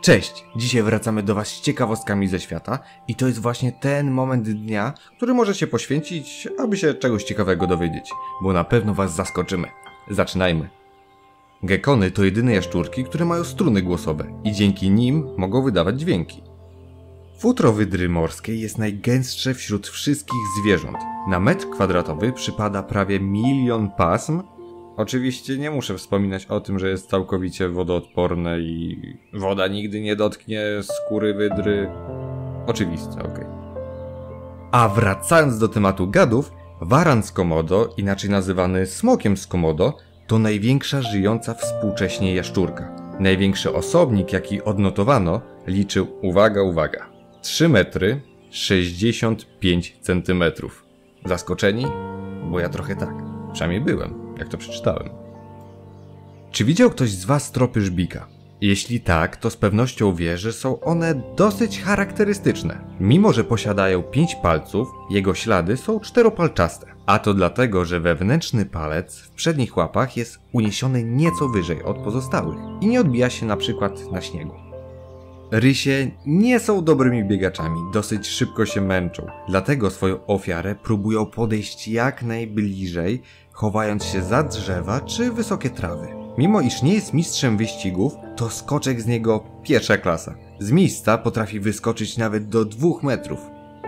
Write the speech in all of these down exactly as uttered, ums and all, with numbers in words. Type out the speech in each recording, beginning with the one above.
Cześć! Dzisiaj wracamy do Was z ciekawostkami ze świata i to jest właśnie ten moment dnia, który możecie poświęcić, aby się czegoś ciekawego dowiedzieć, bo na pewno Was zaskoczymy. Zaczynajmy! Gekony to jedyne jaszczurki, które mają struny głosowe i dzięki nim mogą wydawać dźwięki. Futro wydry morskiej jest najgęstsze wśród wszystkich zwierząt. Na metr kwadratowy przypada prawie milion pasm. Oczywiście nie muszę wspominać o tym, że jest całkowicie wodoodporne i woda nigdy nie dotknie skóry wydry. Oczywiste, okej. Okay. A wracając do tematu gadów, waran z Komodo, inaczej nazywany smokiem z Komodo, to największa żyjąca współcześnie jaszczurka. Największy osobnik, jaki odnotowano, liczył, uwaga, uwaga, trzy metry sześćdziesiąt pięć centymetrów. Zaskoczeni? Bo ja trochę tak. Przynajmniej byłem, jak to przeczytałem. Czy widział ktoś z Was tropy żbika? Jeśli tak, to z pewnością wie, że są one dosyć charakterystyczne. Mimo że posiadają pięć palców, jego ślady są czteropalczaste. A to dlatego, że wewnętrzny palec w przednich łapach jest uniesiony nieco wyżej od pozostałych i nie odbija się na przykład na śniegu. Rysie nie są dobrymi biegaczami, dosyć szybko się męczą, dlatego swoją ofiarę próbują podejść jak najbliżej, chowając się za drzewa czy wysokie trawy. Mimo iż nie jest mistrzem wyścigów, to skoczek z niego pierwsza klasa. Z miejsca potrafi wyskoczyć nawet do dwóch metrów.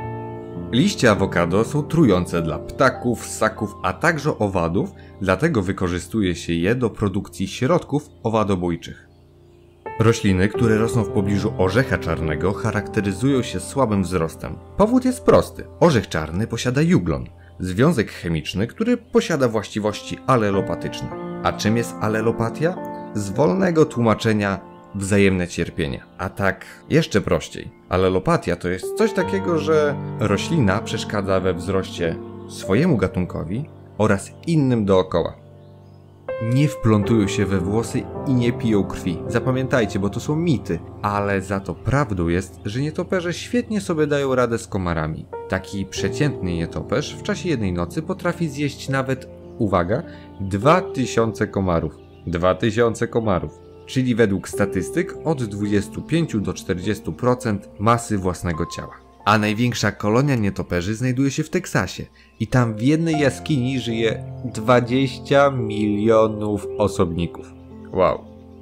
Liście awokado są trujące dla ptaków, ssaków, a także owadów, dlatego wykorzystuje się je do produkcji środków owadobójczych. Rośliny, które rosną w pobliżu orzecha czarnego, charakteryzują się słabym wzrostem. Powód jest prosty. Orzech czarny posiada juglon, związek chemiczny, który posiada właściwości alelopatyczne. A czym jest alelopatia? Z wolnego tłumaczenia wzajemne cierpienie. A tak jeszcze prościej. Alelopatia to jest coś takiego, że roślina przeszkadza we wzroście swojemu gatunkowi oraz innym dookoła. Nie wplątują się we włosy i nie piją krwi. Zapamiętajcie, bo to są mity. Ale za to prawdą jest, że nietoperze świetnie sobie dają radę z komarami. Taki przeciętny nietoperz w czasie jednej nocy potrafi zjeść nawet, uwaga, dwa tysiące komarów. dwa tysiące komarów. Czyli według statystyk od dwudziestu pięciu do czterdziestu procent masy własnego ciała. A największa kolonia nietoperzy znajduje się w Teksasie i tam w jednej jaskini żyje dwadzieścia milionów osobników. Wow.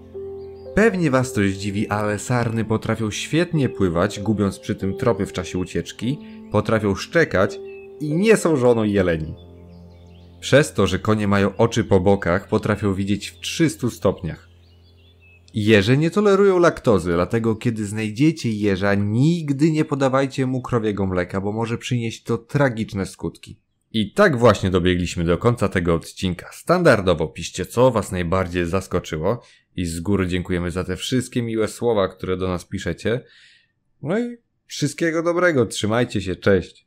Pewnie Was to zdziwi, ale sarny potrafią świetnie pływać, gubiąc przy tym tropy w czasie ucieczki, potrafią szczekać i nie są żoną jeleni. Przez to, że konie mają oczy po bokach, potrafią widzieć w trzystu stopniach. Jeże nie tolerują laktozy, dlatego kiedy znajdziecie jeża, nigdy nie podawajcie mu krowiego mleka, bo może przynieść to tragiczne skutki. I tak właśnie dobiegliśmy do końca tego odcinka. Standardowo piszcie, co Was najbardziej zaskoczyło i z góry dziękujemy za te wszystkie miłe słowa, które do nas piszecie. No i wszystkiego dobrego, trzymajcie się, cześć!